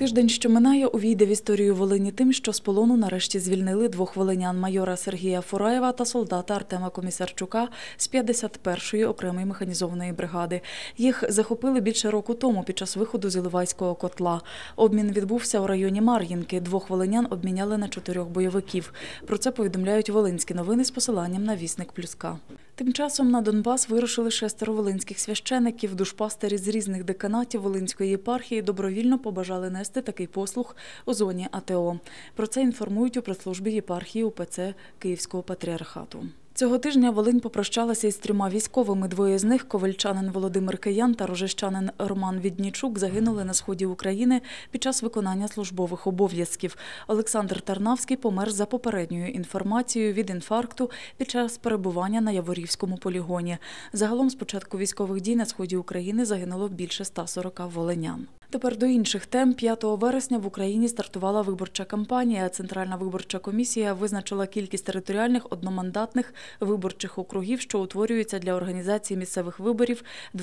Тиждень, що минає, увійде в історію Волині тим, що з полону нарешті звільнили двох волинян – майора Сергія Фураєва та солдата Артема Комісарчука з 51-ї окремої механізованої бригади. Їх захопили більше року тому під час виходу з Іловайського котла. Обмін відбувся у районі Мар'їнки. Двох волинян обміняли на 4 бойовиків. Про це повідомляють Волинські новини з посиланням на Вісник Плюска. Тим часом на Донбас вирушили 6 волинських священиків. Душпастері з різних деканатів Волинської єпархії добровільно побажали нести такий послуг у зоні АТО. Про це інформують у прес-службі єпархії УПЦ Київського патріархату. Цього тижня Волинь попрощалася із 3 військовими. Двоє з них – ковельчанин Володимир Киян та рожищанин Роман Віднічук – загинули на сході України під час виконання службових обов'язків. Олександр Тарнавський помер за попередньою інформацією від інфаркту під час перебування на Яворівському полігоні. Загалом з початку військових дій на сході України загинуло більше 140 волинян. Тепер до інших тем. 5 вересня в Україні стартувала виборча кампанія. Центральна виборча комісія визначила кількість територіальних одномандатних виборчих округів, що утворюються для організації місцевих виборів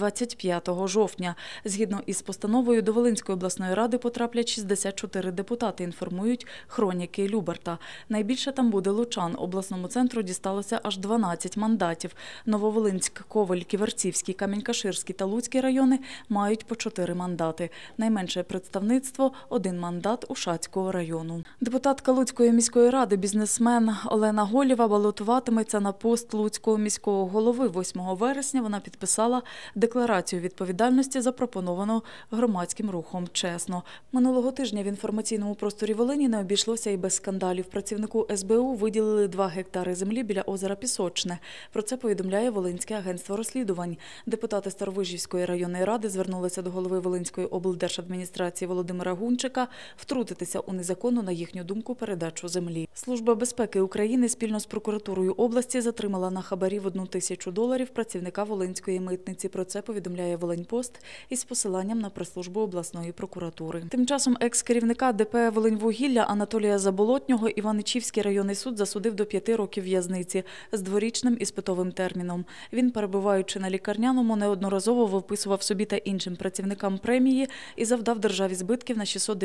25 жовтня. Згідно із постановою, до Волинської обласної ради потраплять 64 депутати, інформують хроніки Люберта. Найбільше там буде лучан. Обласному центру дісталося аж 12 мандатів. Нововолинськ, Ковель, Ківерцівський, Камінь-Каширський та Луцький райони мають по 4 мандати. Найменше представництво – 1 мандат Ушацького району. Депутатка Луцької міської ради, бізнесмен Олена Голєва балотуватиметься на пост Луцького міського голови. 8 вересня вона підписала декларацію відповідальності, запропоновану громадським рухом «Чесно». Минулого тижня в інформаційному просторі Волині не обійшлося і без скандалів. Працівнику СБУ виділили 2 гектари землі біля озера Пісочне. Про це повідомляє Волинське агентство розслідувань. Депутати Старовижівської районної ради звернулися до голови Волинської облдержадміністрації Володимира Гунчика втрутитися у незаконну, на їхню думку, передачу землі. Служба безпеки України спільно з прокуратурою області затримала на хабарі в $1000 працівника Волинської митниці. Про це повідомляє Волиньпост із посиланням на прес-службу обласної прокуратури. Тим часом екс-керівника ДП «Волиньвугілля» Анатолія Заболотнього Іваничівський районний суд засудив до 5 років в'язниці з дворічним іспитовим терміном. Він, перебуваючи на лікарняному, неодноразово виписував собі та іншим працівникам премії і завдав державі збитків на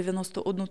691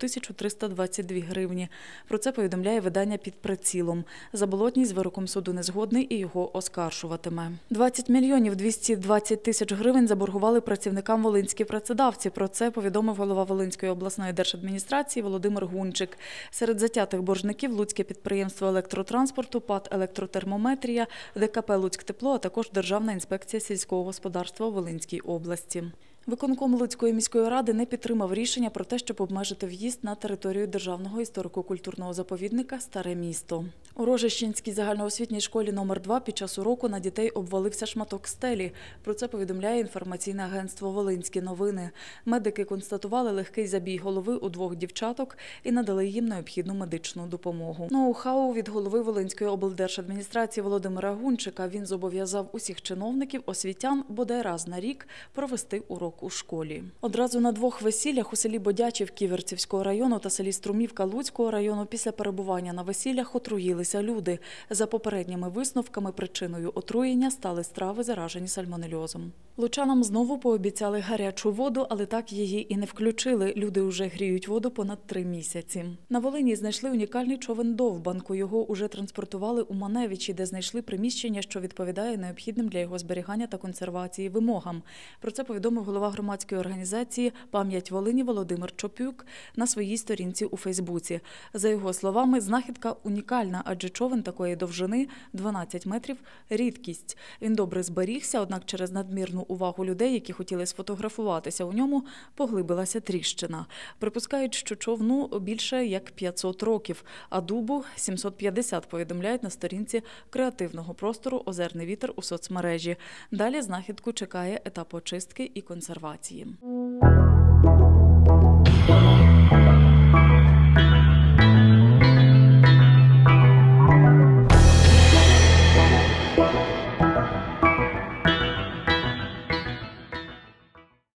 322 гривні. Про це повідомляє видання «Під прицілом». Заболотній з вироком суду не згодний і його оскаржуватиме. 20 мільйонів 220 тисяч гривень заборгували працівникам волинські працедавці. Про це повідомив голова Волинської обласної держадміністрації Володимир Гунчик. Серед затятих боржників – Луцьке підприємство електротранспорту, ПАТ «Електротермометрія», ДКП «Луцьктепло», а також Державна інспекція сільського господарства у Волинській області. Виконком Луцької міської ради не підтримав рішення про те, щоб обмежити в'їзд на територію Державного історико-культурного заповідника «Старе місто». У Рожищенській загальноосвітній школі номер 2 під час уроку на дітей обвалився шматок стелі. Про це повідомляє інформаційне агентство «Волинські новини». Медики констатували легкий забій голови у 2 дівчаток і надали їм необхідну медичну допомогу. Ноу-хау від голови Волинської облдержадміністрації Володимира Гунчика. Він зобов'язав усіх чиновників, освітян бодай раз на рік провести урок у школі. Одразу на 2 весіллях у селі Бодячів Ківерцівського району та селі Струмівка Луцького району після перебування на весіллях отруїлися люди. За попередніми висновками, причиною отруєння стали страви, заражені сальмонельозом. Лучанам знову пообіцяли гарячу воду, але так її і не включили. Люди вже гріють воду понад 3 місяці. На Волині знайшли унікальний човен «Довбанку». Його уже транспортували у Маневичі, де знайшли приміщення, що відповідає необхідним для його зберігання та консервації вимогам. Про це повідомив голова громадської організації «Пам'ять Волині» Володимир Чопюк на своїй сторінці у Фейсбуці. За його словами, знахідка унікальна, адже човен такої довжини – 12 метрів – рідкість. Він добре зберігся, однак через надмірну увагу людей, які хотіли сфотографуватися у ньому, поглибилася тріщина. Припускають, що човну більше як 500 років, а дубу – 750, повідомляють на сторінці креативного простору «Озерний вітер» у соцмережі. Далі знахідку чекає етап очистки і консервації.